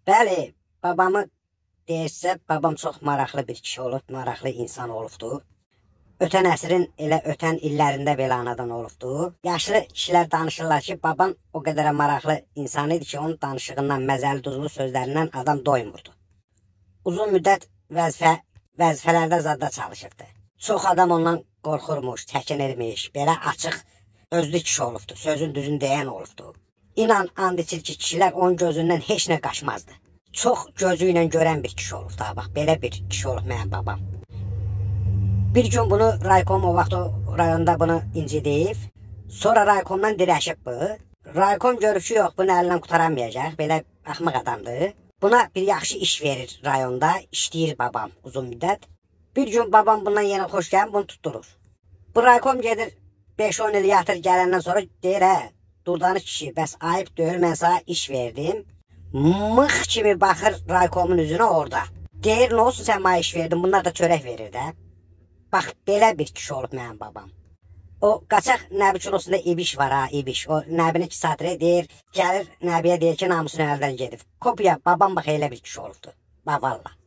Bəli, babamı deyirsə, babam çox maraqlı bir kişi olub, maraqlı insan olubdur. Ötən əsrin elə ötən illərində belə anadan olubdur. Yaşlı kişilər danışırlar ki, babam o qədər maraqlı insan idi ki, onun danışığından, məzəli duzlu sözlərindən adam doymurdu. Uzun müddət vəzifələrdə zadda çalışırdı. Çox adam ondan qorxurmuş, çəkinirmiş, belə açıq özlü kişi olubdur, sözün düzün deyən olubdur. İnan, and içir ki, kişilər onun gözündən heç nə qaçmazdı. Çox gözü ilə görən bir kişi olub da, bax, belə bir kişi olub mənim babam. Bir gün bunu raykom o vaxt o rayonda bunu incidib, sonra raykomdan dirəşib bu. Raykom görüb ki, yox, bunu əlindən qutaramayacaq, belə axmaq adamdır. Buna bir yaxşı iş verir rayonda, işləyir babam uzun müddət. Bir gün babam bundan yenə xoş gəlib, bunu tutturur. Bu raykom gedir, 5-10 il yatır, gələndən sonra deyir, hə, Durdanış kişi, bəs ayıb deyil, mən sana iş verdim. Mıx kimi baxır raykomun üzünə orada. Deyir, nə olsun sən mənə iş verdin, bunlar da çörək verir də. Bax, belə bir kişi olub mənim babam. O qaçaq Nəbi kilosunda ibiş var ha, ibiş. O Nəbini ki satırı deyir, gəlir Nəbiyə deyir ki, namusun əldən gedib. Kopya, babam bax elə bir kişi olubdur. Bax, valla.